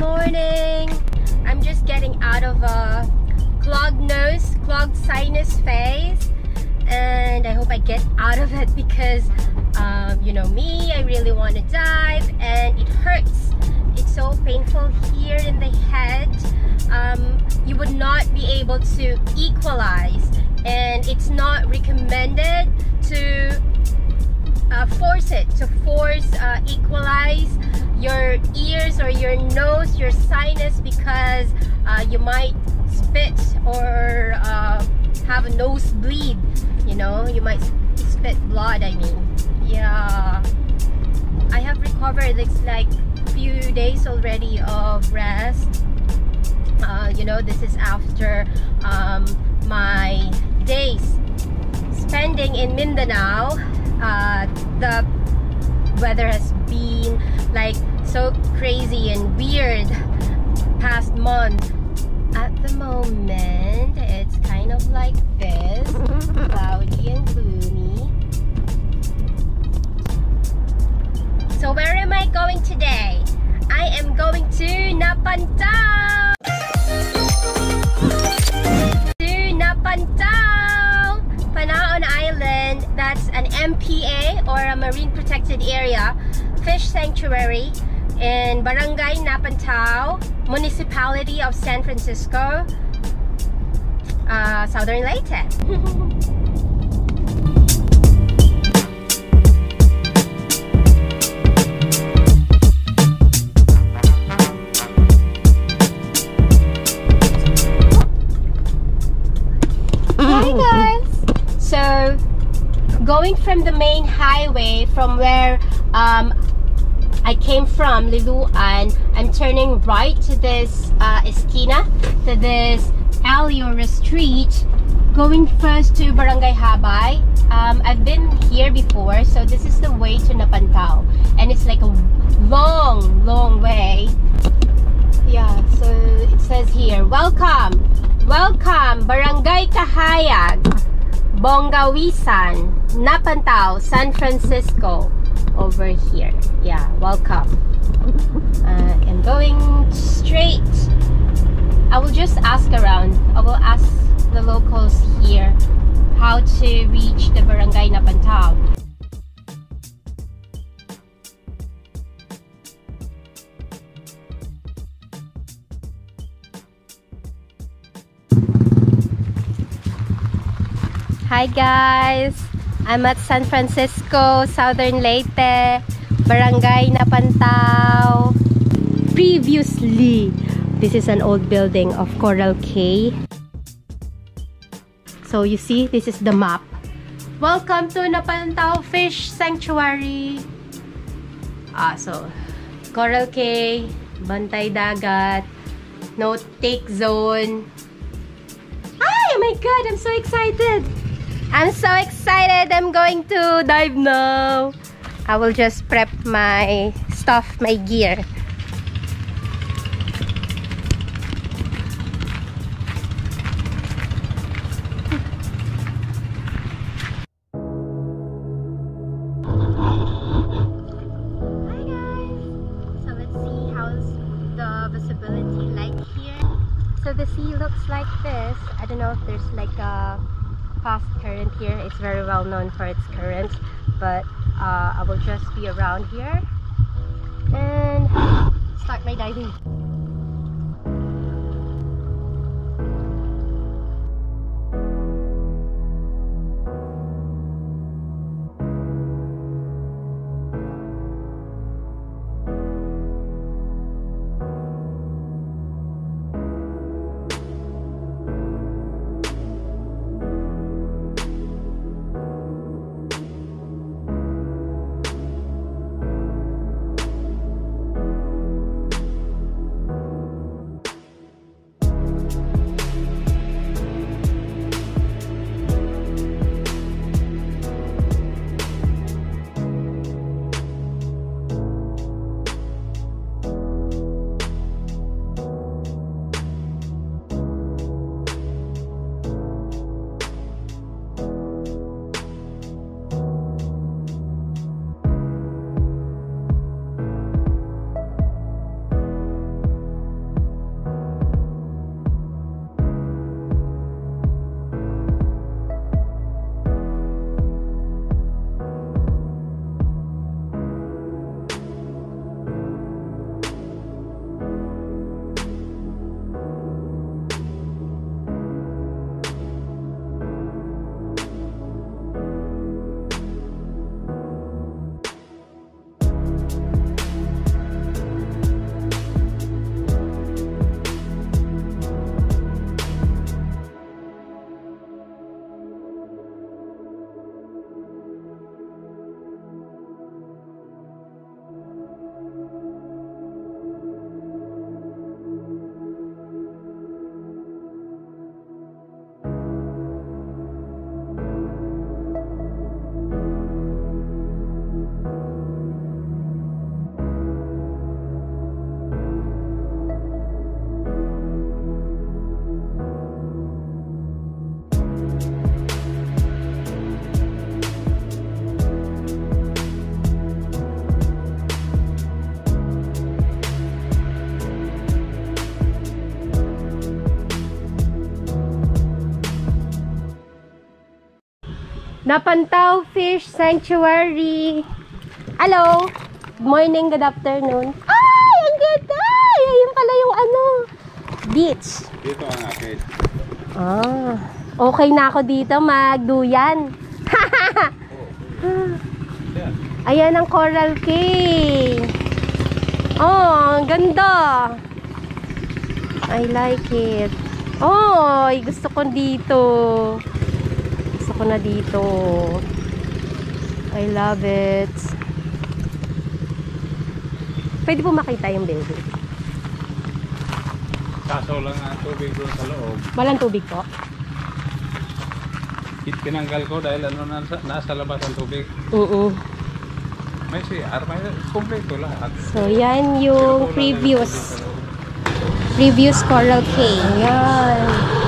morning. I'm just getting out of a clogged sinus phase, and I hope I get out of it because you know me, I really want to dive and it hurts. It's so painful here in the head. You would not be able to equalize, and it's not recommended to equalize your ears or your nose, your sinus, because you might spit or have a nosebleed. You know, you might spit blood. I mean, yeah. I have recovered. It's like few days already of rest. You know, this is after my days spending in Mindanao. The weather has been like so crazy and weird past month. At the moment, it's kind of like this, cloudy and gloomy. So where am I going today? I am going to Napantao! Panaon Island. That's an MPA or a marine protected area fish sanctuary in Barangay Napantao, Municipality of San Francisco, Southern Leyte. Hi guys! So, going from the main highway from where I came from, Liluan, I'm turning right to this esquina, to this alley or a street, going first to Barangay Habay. I've been here before, so this is the way to Napantao, and it's like a long way. Yeah, so it says here, welcome Barangay Kahayag, Bongawisan, Napantao, San Francisco. Over here. Yeah, welcome. I'm going straight. I will just ask around. I will ask the locals here how to reach the Barangay Napantao. Hi guys! I'm at San Francisco, Southern Leyte, Barangay Napantao. Previously, this is an old building of Coral Cay. So you see, this is the map. Welcome to Napantao Fish Sanctuary. So Coral Cay, Bantay Dagat, no take zone. Oh my god, I'm so excited! I'm so excited! I'm going to dive now. I will just prep my stuff, my gear. Hi guys! So let's see how's the visibility like here. So the sea looks like this. I don't know if there's like a fast current here. It's very well known for its current, but I will just be around here and start my diving. Napantao Fish Sanctuary. Hello. Good morning, good afternoon. Ay, ang ganda! Ayun pala yung ano, beach. Dito ang akin. Ah, okay na ako dito magduyan. Ayan ang Coral Cay. Oh, ang ganda. I like it. Oh, gusto ko dito. Gusto ko na dito. I love it. Pwede po makita yung building. Kaso lang ang tubig doon sa loob. Walang tubig po? Tinanggal ko dahil ano nasa labas ang tubig. May CR, may kompleto lahat. So yan yung previous Coral Cay. Yan.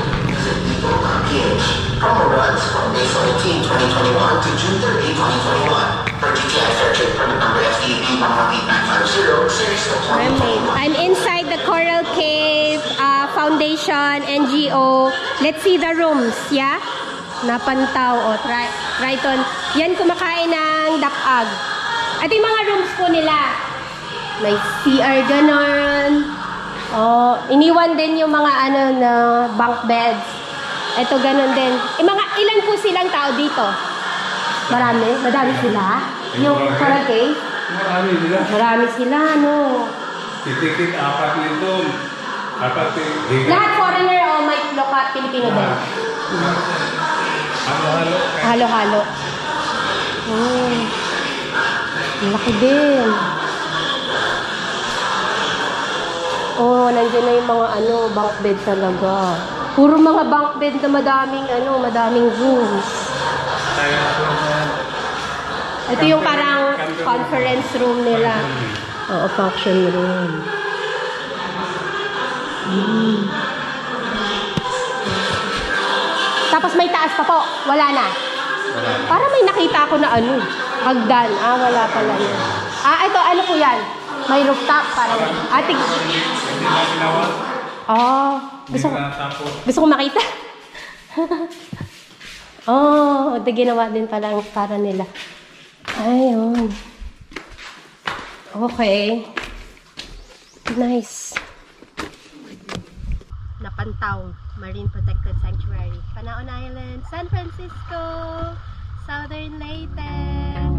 Runs from May 14, 2021 to June 30, 2021. For DTI Fair Trade Permit number FTB 18950, series of 2021. I'm inside the Coral Cay Foundation NGO. Let's see the rooms, yeah? Napantao, Triton. Yan kumakain ng dakag. Ito yung mga rooms po nila. May CR ganon. Oh, iniwan din yung mga ano na bunk beds. Ito ganon din. Mga ilan po silang tao dito? Marami? Madami sila? Yung Coral Cay? Marami sila. Marami sila, no? Titikit apat nito. Apat higa. Lahat foreigner o may local Pilipino din? Halo-halo. Halo-halo. Oh. Laki din. Oh, nandiyan na yung mga ano, bunk bed talaga. Puro mga bunk bed na madaming rooms. Ito yung parang conference room nila. Oo, function room. Tapos may taas pa po. Wala na. Para may nakita ako na ano. Hagdan. Ah, wala pala yun. Ah, ito. Ano po yan? May rooftop. Parang ating... Oh. Gusto ko makita. Oh, ito ginawa din pala para nila. Ayun. Okay. Nice. Napantao Marine Protected Sanctuary, Panaon Island, San Francisco, Southern Leyte.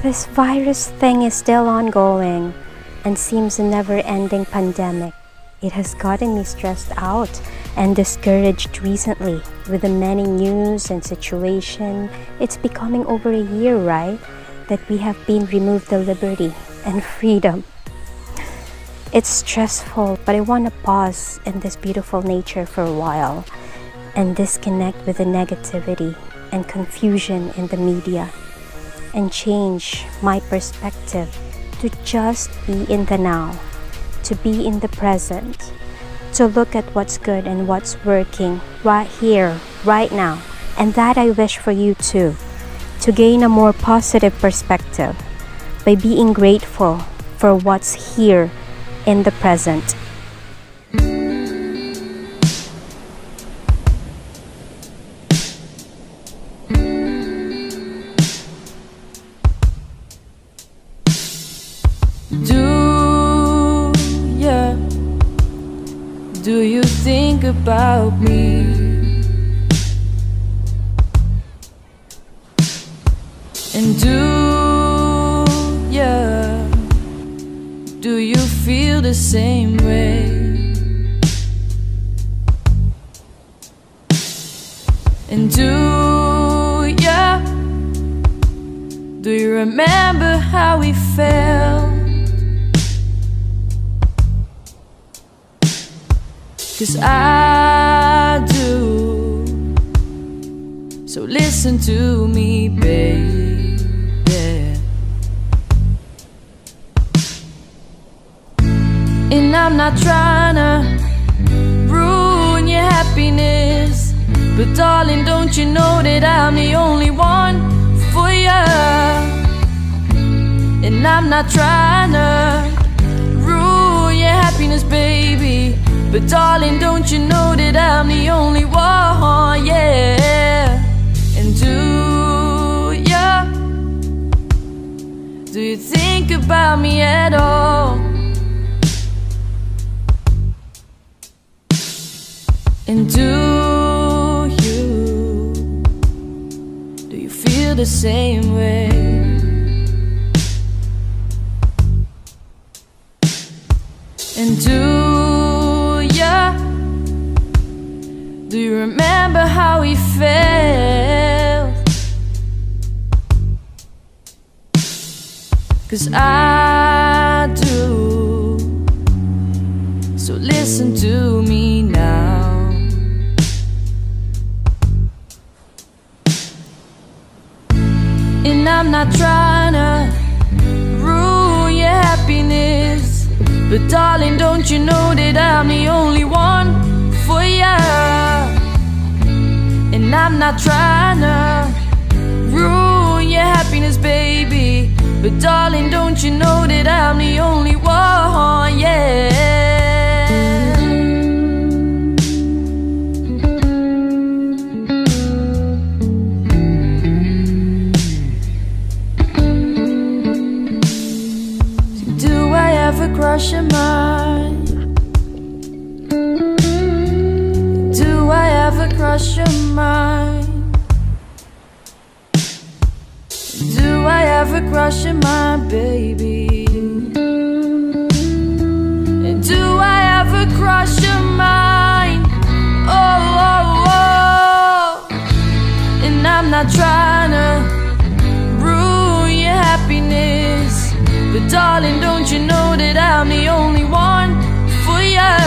This virus thing is still ongoing and seems a never-ending pandemic. It has gotten me stressed out and discouraged recently with the many news and situation. It's becoming over a year, right, that we have been removed the liberty and freedom. It's stressful, but I want to pause in this beautiful nature for a while and disconnect with the negativity and confusion in the media and change my perspective to just be in the now, to be in the present, to look at what's good and what's working right here, right now. And that I wish for you too, to gain a more positive perspective by being grateful for what's here in the present. Do you think about me? And do you feel the same way? And do you remember how we felt? 'Cause I do. So listen to me, baby. And I'm not trying to ruin your happiness, but darling, don't you know that I'm the only one for you? And I'm not trying to ruin your happiness, baby, but darling, don't you know that I'm the only one, yeah. And do you think about me at all? And do you feel the same way? And do you remember how we felt? 'Cause I do. So listen to me now. And I'm not trying to ruin your happiness, but darling, don't you know that I'm the only one for you? And I'm not trying to ruin your happiness, baby, but darling, don't you know that I'm the only one, yeah. Do I ever cross your mind? Do I ever cross your mind? Do I ever cross your mind, baby? And do I ever cross your mind? Oh, oh, oh. And I'm not trying to ruin your happiness, but darling, don't you know that I'm the only one for you?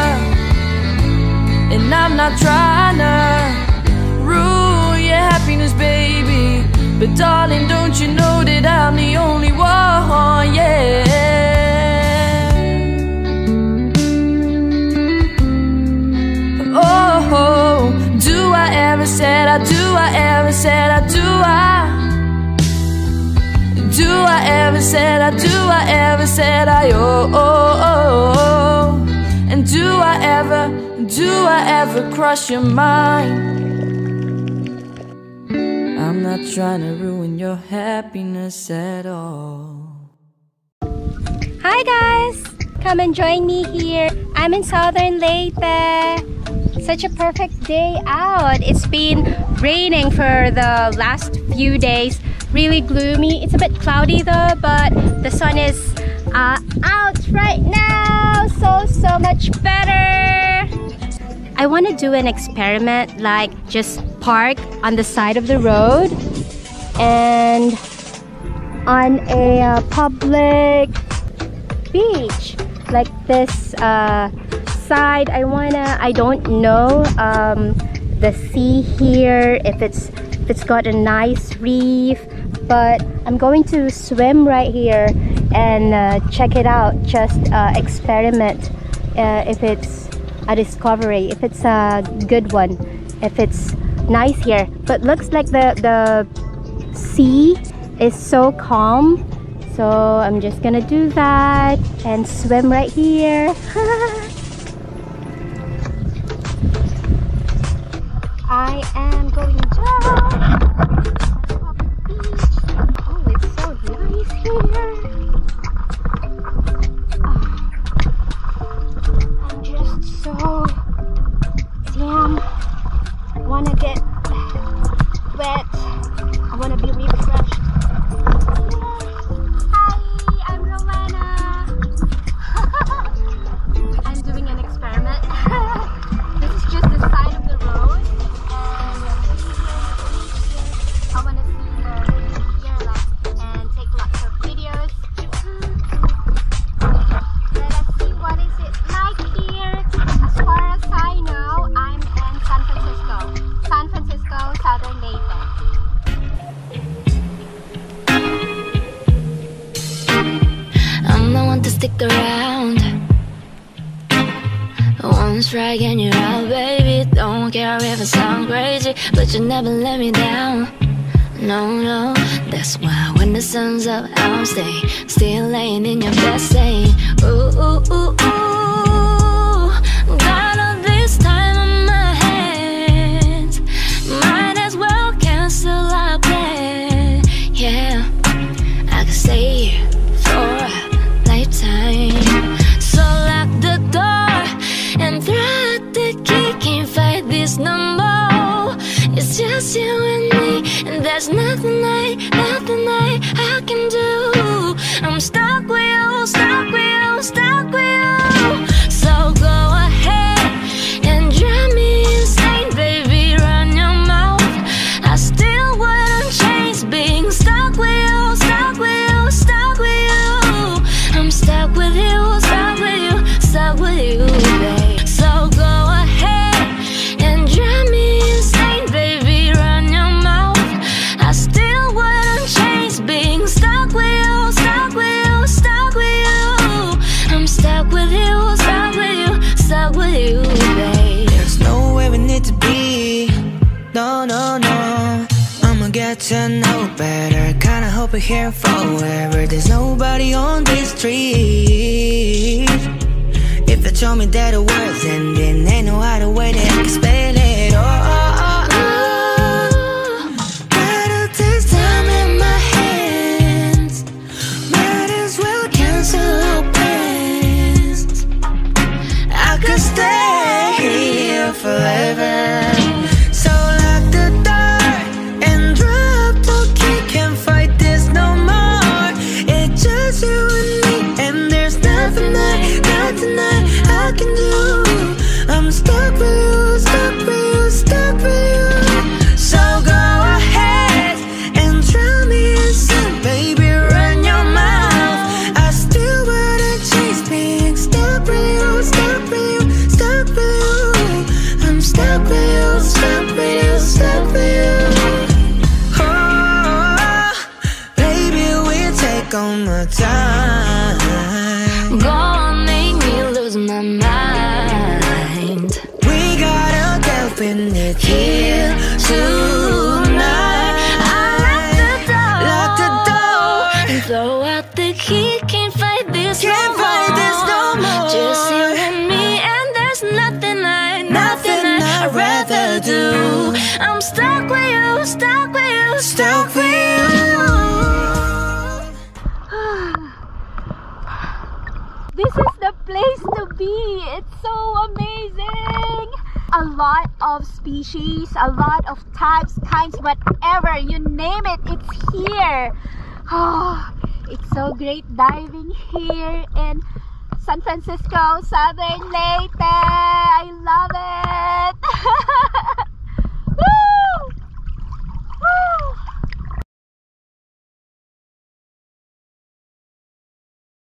And I'm not trying to ruin your happiness, baby, but darling, don't you know that I'm the only one, yeah. Oh, do I ever said I do, I ever said I do, do I ever said I do, I ever said I oh. And do I ever cross your mind? I'm not trying to ruin your happiness at all. Hi guys! Come and join me here. I'm in Southern Leyte. Such a perfect day out. It's been raining for the last few days. really gloomy. It's a bit cloudy though, but the sun is out right now, so much better. I want to do an experiment, like just park on the side of the road and on a public beach like this side. I don't know the sea here, if it's got a nice reef, but I'm going to swim right here and check it out, just experiment if it's a discovery, if it's a good one, if it's nice here. But looks like the sea is so calm, so I'm just gonna do that and swim right here. I am going down. Oh, it's so nice here. I'm just so wanna get wet. I wanna be refreshed. Hi, I'm Rowena. I'm doing an experiment. This is just the side of the road. I wanna see the here and take lots of videos. Let us see what is it like here. As far as I know, I'm in San Francisco, Southern Naples. I'm the one to stick around. One strike and you're out, baby. Don't care if I sound crazy, but you never let me down. No, that's why when the sun's up, I'll stay still laying in your bed saying, ooh, ooh, ooh, ooh. Got all this time on my hands, might as well cancel our plan. Yeah, I could stay here for a lifetime. So lock the door and throw out the key. Can't fight this no more. It's just you and me, and there's nothing I can do. I'm stuck with you, stuck with you, stuck with you. So go ahead and drive me insane, baby, run your mouth. I still wouldn't change being stuck with you, stuck with you, stuck with you. I'm stuck with you, stuck with you, stuck with you, babe. So go ahead and drive me insane, baby, run your mouth. I still wouldn't change being stuck with you, stuck with you, stuck with you. I'm stuck with you, stuck with you, stuck with you, babe. There's nowhere we need to be. No, I'ma get to know better. Kinda hope we're here forever. There's nobody on this street. If they told me that the world's ending, ain't no other way that I can spell it. Gotta take time in my hands. Might as well cancel our plans. I could stay here forever. So lock the door and drop the key. Can't fight this no more. It's just you and me, and there's nothing I can do. I'm stuck with you, stuck with you, stuck with you. So go ahead and try me insane, baby, run your mouth. I still wouldn't change being stuck with you, stuck with you, stuck with you. I'm stuck with you, stuck with you, stuck with you. Oh, baby, we take all my time. Go on, make me lose my mind. We gotta get with it here tonight. Lock the door And throw out the key. Can't fight this Can't no fight more. this no more. Just you and me, and there's nothing I'd rather do. I'm stuck with you, stuck with you, Stuck with you. This is the place to be. It's so amazing. A lot of species, a lot of types, kinds, but whatever, you name it, it's here. Oh, it's so great diving here in San Francisco, Southern Leyte. I love it.